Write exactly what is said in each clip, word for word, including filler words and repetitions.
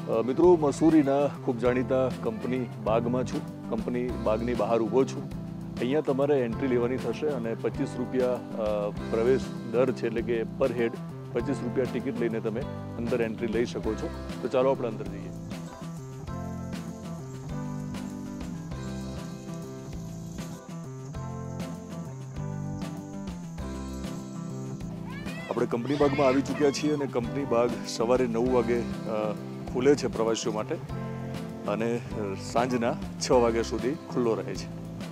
મિત્રો મસૂરીના ખૂબ જાણીતા કંપની બાગમાં છું. કંપની બાગની બહાર ઊભો છું. અહીંયા તમારે એન્ટ્રી લેવાની થશે અને પચીસ રૂપિયા પ્રવેશ દર છે, એટલે કે પર હેડ પચીસ રૂપિયા ટિકિટ લઈને તમે અંદર એન્ટ્રી લઈ શકો છો. તો ચાલો આપણે અંદર જઈએ. આપણે કંપની બાગમાં આવી ચૂક્યા છીએ અને કંપની બાગ સવારે નવ વાગે ખુલે છે પ્રવાસીઓ માટે અને સાંજના છ વાગ્યા સુધી ખુલ્લો રહે છે.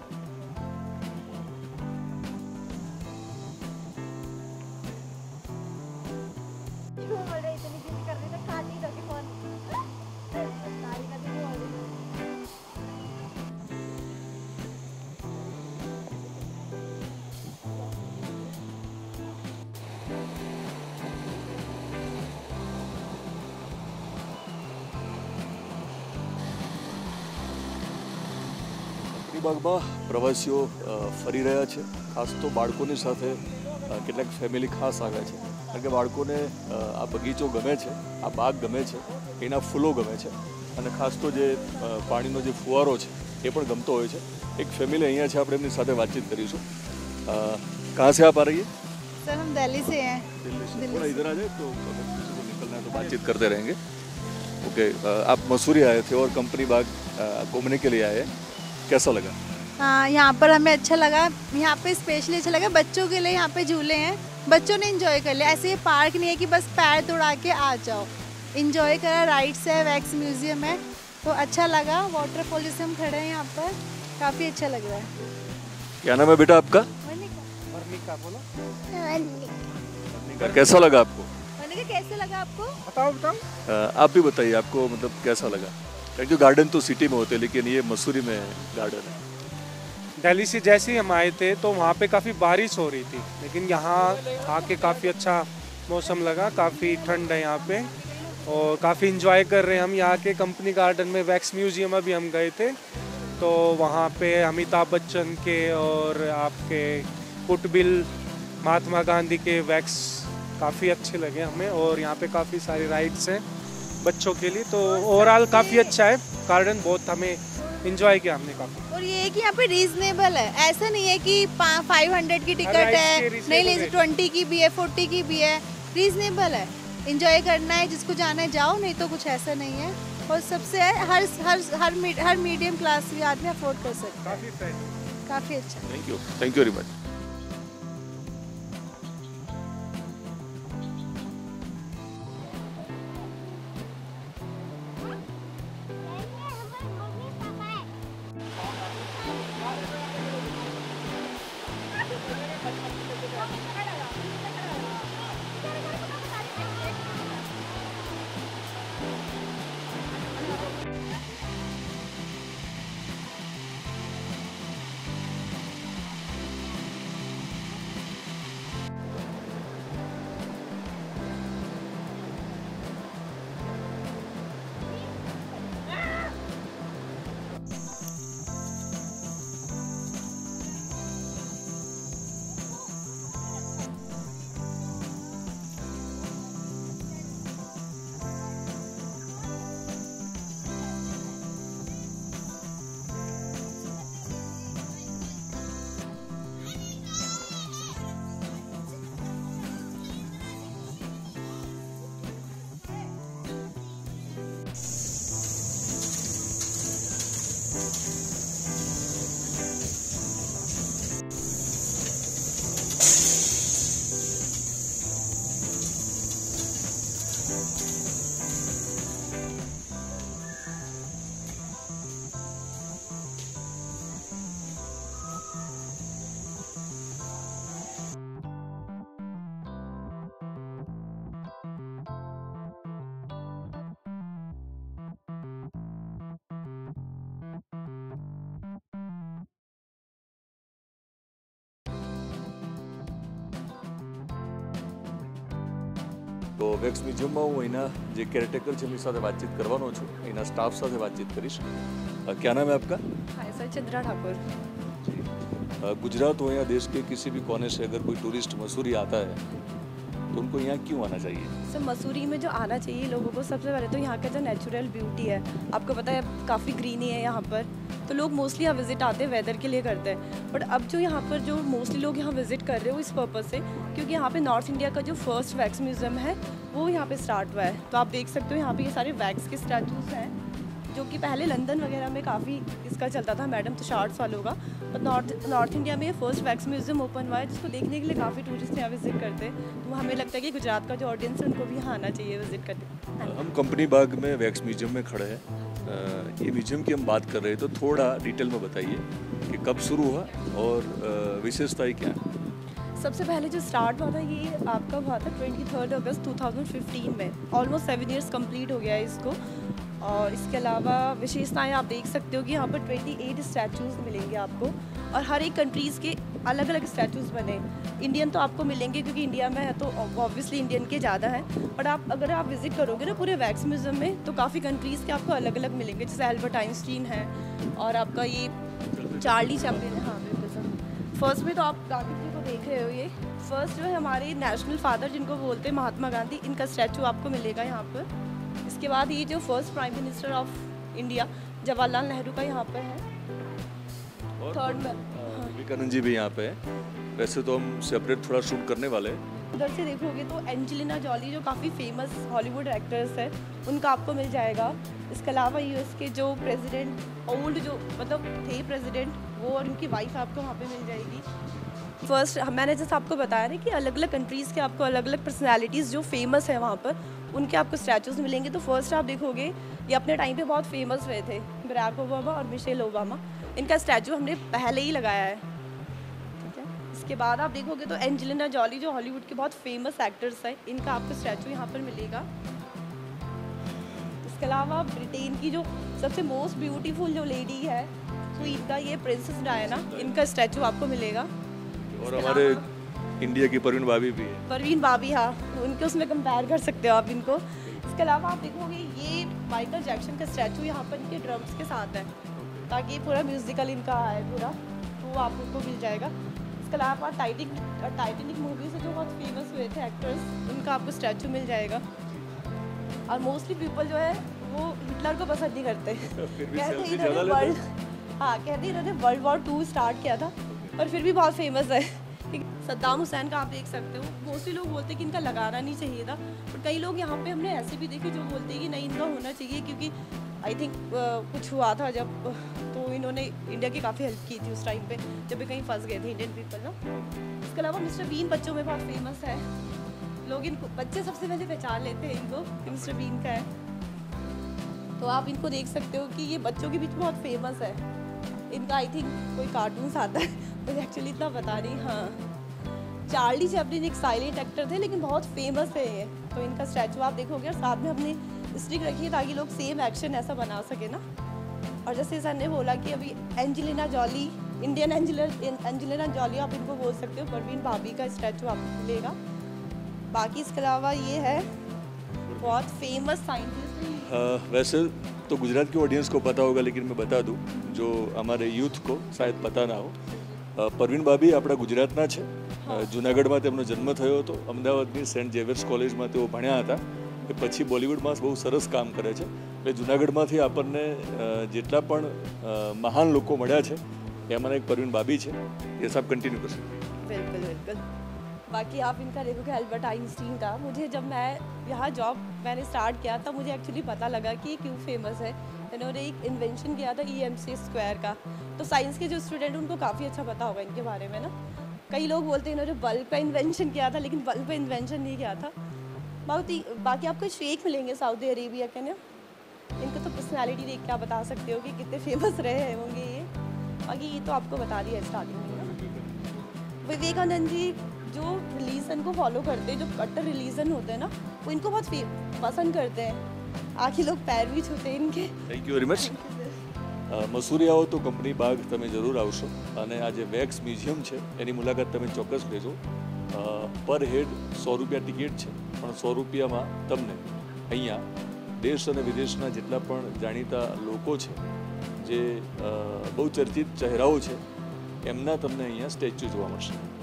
બાગમાં પ્રવાસીઓ ફરી રહ્યા છે. ખાસ તો બાળકોની સાથે કેટલાક ફેમિલી ખાસ આવ્યા છે, કારણ કે બાળકોને આ બગીચો ગમે છે, આ બાગ ગમે છે, એના ફૂલો ગમે છે અને ખાસ તો જે પાણીનો જે ફુવારો છે એ પણ ગમતો હોય છે. એક ફેમિલી અહીંયા છે, આપણે એમની સાથે વાતચીત કરીશું. कहाँ से आप आ रही है? सर हम दिल्ली से हैं. दिल्ली से. थोड़ा इधर आ जाए तो अगर किसी को निकलना है तो बातचीत करते रहेंगे. ओके, आप मसूरी आए थे और कंपनी बाग घूमने के लिए आए, कैसा लगा? हाँ, यहाँ पर हमें अच्छा लगा. यहाँ पे स्पेशली अच्छा लगा, बच्चों के लिए यहाँ पे झूले हैं, बच्चों ने एंजॉय कर लिया. ऐसे ये पार्क नहीं है कि बस पैर दौड़ा के आ जाओ. एंजॉय करा, राइड्स है, वैक्स म्यूजियम है, तो अच्छा लगा. वाटरफॉल जैसे हम खड़े हैं यहाँ पर, काफ़ी अच्छा लग रहा है. क्या नाम है बेटा आपका? वर्णिका. बोलो. वर्णिका, कैसा लगा आपको? वर्णिका, कैसा लगा आपको? बताओ बताओ. आप भी बताइए, आपको मतलब कैसा लगा? क्योंकि गार्डन तो सिटी में होते हैं, लेकिन ये मसूरी में गार्डन है. दिल्ली से जैसे ही हम आए थे तो वहाँ पे काफ़ी बारिश हो रही थी, लेकिन यहाँ आके काफ़ी अच्छा मौसम लगा. काफ़ी ठंड है यहाँ पे और काफ़ी इंजॉय कर रहे हैं हम यहाँ के. कंपनी गार्डन में वैक्स म्यूजियम अभी हम गए थे, तो वहाँ पे अमिताभ बच्चन के और आपके कुटबिल महात्मा गांधी के वैक्स काफ़ी अच्छे लगे हमें. और यहाँ पे काफ़ी सारी राइड्स हैं बच्चों के लिए, तो ओवरऑल काफ़ी अच्छा है गार्डन. बहुत हमें इंजॉय किया हमने काफ़ी. और ये है कि यहाँ पे रीजनेबल है, ऐसा नहीं है कि फाइव हंड्रेड की टिकट है, नहीं ले ट्वेंटी की भी है, फोर्टी की भी है. रीजनेबल है, इंजॉय करना है, जिसको जाना है जाओ, नहीं तो कुछ ऐसा नहीं है. और सबसे है हर हर हर हर मीडियम क्लास भी आदमी अफोर्ड कर सकता है. काफ़ी काफ़ी अच्छा. Thank you, thank you very much. તો વેક્સ મ્યુઝિયમમાં હું અહીંના જે કેરટેકર છે એમની સાથે વાતચીત કરવાનો છું, અહીંના સ્ટાફ સાથે વાતચીત કરીશ. क्या नाम है आपका? सर चंद्रा ठाकुर. गुजरात हो या देश के किसी भी कोने से अगर कोई टूरिस्ट मसूरी आता है तो उनको यहाँ क्यों आना चाहिए? सर मसूरी में जो आना चाहिए लोगों को, सबसे पहले तो यहाँ का जो नेचुरल ब्यूटी है, आपको पता है काफ़ी ग्रीनी है यहाँ पर, तो लोग मोस्टली यहाँ विज़िट आते हैं वेदर के लिए करते हैं। बट अब जो यहाँ पर जो मोस्टली लोग यहाँ विज़िट कर रहे हो इस पर्पज़ से, क्योंकि यहाँ पे नॉर्थ इंडिया का जो फर्स्ट वैक्स म्यूज़ियम है वो यहाँ पे स्टार्ट हुआ है। तो आप देख सकते हो यहाँ पे ये सारे वैक्स के स्टैचूज़ हैं, जो कि पहले लंदन वगैरह में काफ़ी इसका चलता था, मैडम तुषार वालों का। और नॉर्थ नॉर्थ इंडिया में ये फर्स्ट वैक्स म्यूज़ियम ओपन हुआ है, जिसको देखने के लिए काफ़ी टूरिस्ट यहाँ विज़िट करते हैं। तो हमें लगता है कि गुजरात का जो ऑडियंस है उनको भी यहाँ आना चाहिए विज़िट करने। हम कंपनी बाग में वैक्स म्यूजियम में खड़े हैं। अ, ये म्यूजियम की हम बात कर रहे हैं, तो थोड़ा डिटेल में बताइए कि कब शुरू हुआ और अ, विशेषताएं क्या हैं? सबसे पहले जो स्टार्ट हुआ था ये आपका हुआ था twenty third August two thousand fifteen में। ऑलमोस्ट सेवन ईयर्स कंप्लीट हो गया है इसको। और इसके अलावा विशेषताएं आप देख सकते हो कि यहाँ पर अट्ठाईस स्टैचूज़ मिलेंगे आपको, और हर एक कंट्रीज़ के अलग अलग स्टैचूज़ बने। इंडियन तो आपको मिलेंगे क्योंकि इंडिया में है तो ऑब्वियसली इंडियन के ज़्यादा हैं, बट आप अगर आप विज़िट करोगे ना पूरे वैक्स म्यूज़ियम में तो काफ़ी कंट्रीज़ के आपको अलग अलग मिलेंगे, जैसे एल्बर्ट आइंस्टीन है और आपका ये चार्ली चैपलिन है। हाँ बिल्कुल सर। फर्स्ट में तो आप गांधी जी को देख रहे हो, ये फर्स्ट जो है हमारे नेशनल फादर जिनको बोलते हैं महात्मा गांधी, इनका स्टैचू आपको मिलेगा यहाँ पर। इसके बाद ये जो first prime minister of India Jawaharlal Nehru का यहाँ पर है। थर्ड में विवेकानंद जी भी यहाँ पे हैं। वैसे तो हम सेपरेट थोड़ा शूट करने वाले हैं। उधर से देखोगे तो एंजेलिना जॉली जो काफ़ी फेमस हॉलीवुड एक्ट्रेस है, उनका आपको मिल जाएगा। इसके अलावा यूएस के जो प्रेसिडेंट ओल्ड जो मतलब थे प्रेसिडेंट, वो और उनकी वाइफ आपको वहाँ पे मिल जाएगी। फर्स्ट मैंने जैसे आपको बताया ना कि अलग अलग कंट्रीज़ के आपको अलग अलग पर्सनैलिटीज़ जो फेमस है वहाँ पर, उनके आपको स्टैचूज़ मिलेंगे। तो फर्स्ट आप देखोगे ये अपने टाइम पे बहुत फेमस हुए थे, बराक ओबामा और मिशेल ओबामा, इनका स्टैचू हमने पहले ही लगाया है। ठीक है। इसके बाद आप देखोगे तो एंजेलिना जॉली जो हॉलीवुड के बहुत फेमस एक्टर्स है, इनका आपको स्टैचू यहाँ पर मिलेगा। इसके अलावा ब्रिटेन की जो सबसे मोस्ट ब्यूटीफुल जो लेडी है क्वीन का, ये प्रिंसेस डायना, इनका स्टैचू आपको मिलेगा। और हमारे इंडिया की परवीन भाभी भी है। परवीन भाभी, हाँ, उनके उसमें कंपेयर कर सकते हो आप इनको। इसके अलावा आप देखोगे ये माइकल जैक्सन का स्टैचू यहाँ पर इनके ड्रम्स के साथ है, ताकि ये पूरा म्यूजिकल इनका है पूरा, तो वो आपको मिल जाएगा। इसके अलावा टाइटिक टाइटेनिक मूवी से जो बहुत फेमस हुए थे एक्टर्स, उनका आपको स्टैचू मिल जाएगा। और मोस्टली पीपल जो है वो हिटलर को पसंद नहीं करते, कहते इन्होंने वर्ल्ड हाँ कहते इन्होंने वर्ल्ड वॉर टू स्टार्ट किया था, पर फिर भी बहुत फेमस है। सद्दाम हुसैन का आप देख सकते हो, मोस्टली लोग बोलते हैं कि इनका लगाना नहीं चाहिए था, पर कई लोग यहाँ पे हमने ऐसे भी देखे जो बोलते हैं कि नहीं इनका होना चाहिए, क्योंकि आई थिंक कुछ हुआ था जब, तो इन्होंने इंडिया की काफ़ी हेल्प की थी उस टाइम पे जब भी कहीं फंस गए थे इंडियन पीपल ना। इसके अलावा मिस्टर बीन बच्चों में बहुत फेमस है, लोग इनको बच्चे सबसे पहले पहचान लेते हैं इनको कि मिस्टर बीन का है। तो आप इनको देख सकते हो कि ये बच्चों के बीच में बहुत फेमस है। इनका आई थिंक कोई कार्टून्स आता है, मुझे एक्चुअली इतना पता नहीं। हाँ, चार्ली चैपलिन एक साइलेंट एक्टर थे लेकिन बहुत फेमस है ये, तो इनका स्टैचू आप देखोगे। और साथ में हमने स्टिक रखी है ताकि लोग सेम एक्शन ऐसा बना सके ना। और जैसे सर ने बोला कि अभी Angelina Jolie, Indian Angelina Jolie आप इनको बोल सकते हो, परवीन भाभी का स्टैचू आपको मिलेगा। बाकी इसके अलावा ये है बहुत फेमस साइंटिस्ट। हाँ, वैसे तो गुजरात की ऑडियंस को पता होगा, लेकिन मैं बता दूं जो हमारे यूथ को शायद पता ना हो, પરવીન ભાભી આપણા ગુજરાતના છે। જૂનાગઢમાં તેમનો જન્મ થયો હતો, અમદાવાદની સેન્ટ ઝેવિયર્સ કોલેજમાં તેઓ ભણ્યા હતા, એ પછી બોલિવૂડમાં બહુ સરસ કામ કરે છે। એટલે જૂનાગઢમાંથી આપણને જેટલા પણ મહાન લોકો મળ્યા છે એમાંના એક પરવીન ભાભી છે। એ સાહેબ કન્ટિન્યू कर सकते हैं। बिल्कुल बिल्कुल। बाकी आप इनका देखोगे एल्बर्ट आइंस्टीन का, मुझे जब मैं यहाँ जॉब मैंने स्टार्ट किया तब मुझे एक्चुअली पता लगा कि ये क्यों फेमस है। इन्होंने एक इन्वेंशन किया था ई एम सी स्क्वायर का, तो साइंस के जो स्टूडेंट उनको काफ़ी अच्छा पता होगा इनके बारे में ना। कई लोग बोलते हैं इन्होंने बल्ब का इन्वेंशन किया था, लेकिन बल्ब का इन्वेंशन नहीं किया था। बहुत ही बाकी आपको शेख मिलेंगे सऊदी अरेबिया के ना, इनको तो पर्सनैलिटी देख के आप बता सकते हो कि कितने फेमस रहे होंगे ये। बाकी ये तो आपको बता दिया स्टार्टिंग में ना। विवेकानंद जी जो रिलीजन को फॉलो करते हैं, जो कट्टर रिलीजन होते हैं ना, वो इनको बहुत पसंद करते हैं। आखिर लोग पैर भी छूते हैं इनके। Thank you very much. Mussoorie આવો તો કંપની બાગ તમે જરૂર આવશો, અને આ જે વેક્સ મ્યુઝિયમ છે એની મુલાકાત તમે ચોક્કસ લેજો। પર હેડ સો રૂપિયા ટિકિટ છે, પણ સો રૂપિયામાં તમને અહીંયા દેશ અને વિદેશના જેટલા પણ જાણીતા લોકો છે, જે બહુ ચર્ચિત ચહેરાઓ છે, એમના તમને અહીંયા સ્ટેચ્યુ જોવા મળશે।